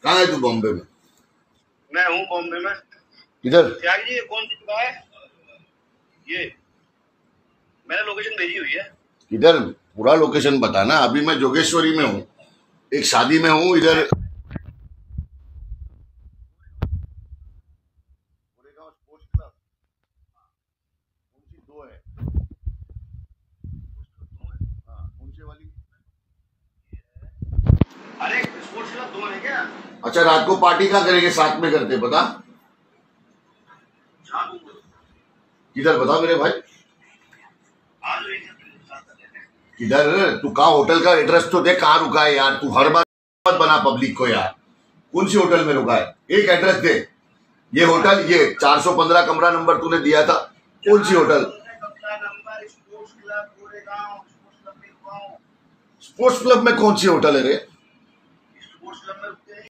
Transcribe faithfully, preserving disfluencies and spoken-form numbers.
कहाँ है तू? बॉम्बे में? मैं हूँ बॉम्बे में। इधर त्यागी जी, ये कौन सी जगह है? ये मैंने लोकेशन भेजी हुई है। इधर पूरा लोकेशन बताना। अभी मैं जोगेश्वरी में हूँ, एक शादी में हूँ इधर। स्पोर्ट्स क्लब कौन सी? दो है। हाँ, कौन सी वाली? अरे स्पोर्ट्स क्लब दो है क्या? अच्छा, रात को पार्टी कहाँ करेंगे? साथ में करते, बता किधर? बता मेरे भाई किधर? तू कहाँ? होटल का एड्रेस तो दे, कहाँ रुका है यार? तू हर बार मत बना पब्लिक को यार। कौन सी होटल में रुका है? एक एड्रेस दे। ये होटल, ये चार सौ पंद्रह कमरा नंबर तूने दिया था, कौन सी होटल? स्पोर्ट्स क्लब में कौन सी होटल है रे?